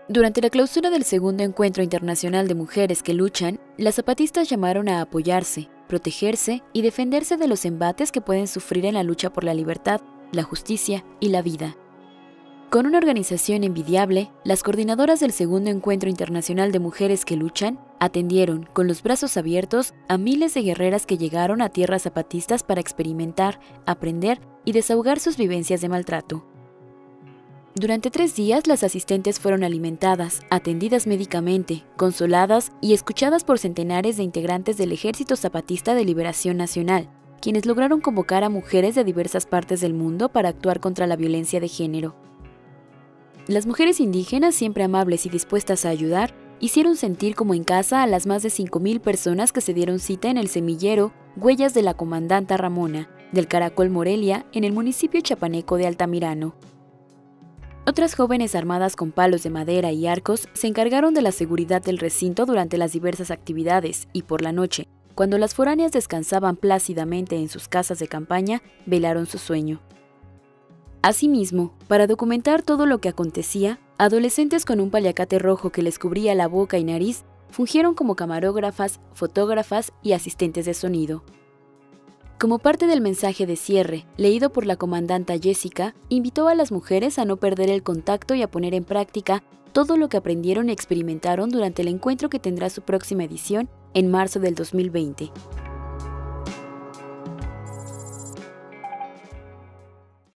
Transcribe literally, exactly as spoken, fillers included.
Durante la clausura del segundo Encuentro Internacional de Mujeres que Luchan, las zapatistas llamaron a apoyarse, protegerse y defenderse de los embates que pueden sufrir en la lucha por la libertad, la justicia y la vida. Con una organización envidiable, las coordinadoras del segundo Encuentro Internacional de Mujeres que Luchan atendieron con los brazos abiertos a miles de guerreras que llegaron a tierras zapatistas para experimentar, aprender y desahogar sus vivencias de maltrato. Durante tres días, las asistentes fueron alimentadas, atendidas médicamente, consoladas y escuchadas por centenares de integrantes del Ejército Zapatista de Liberación Nacional, quienes lograron convocar a mujeres de diversas partes del mundo para actuar contra la violencia de género. Las mujeres indígenas, siempre amables y dispuestas a ayudar, hicieron sentir como en casa a las más de cinco mil personas que se dieron cita en el semillero Huellas de la Comandanta Ramona, del Caracol Morelia, en el municipio chapaneco de Altamirano. Otras jóvenes armadas con palos de madera y arcos se encargaron de la seguridad del recinto durante las diversas actividades y por la noche, cuando las foráneas descansaban plácidamente en sus casas de campaña, velaron su sueño. Asimismo, para documentar todo lo que acontecía, adolescentes con un paliacate rojo que les cubría la boca y nariz fungieron como camarógrafas, fotógrafas y asistentes de sonido. Como parte del mensaje de cierre, leído por la comandanta Jessica, invitó a las mujeres a no perder el contacto y a poner en práctica todo lo que aprendieron y experimentaron durante el encuentro que tendrá su próxima edición en marzo del dos mil veinte.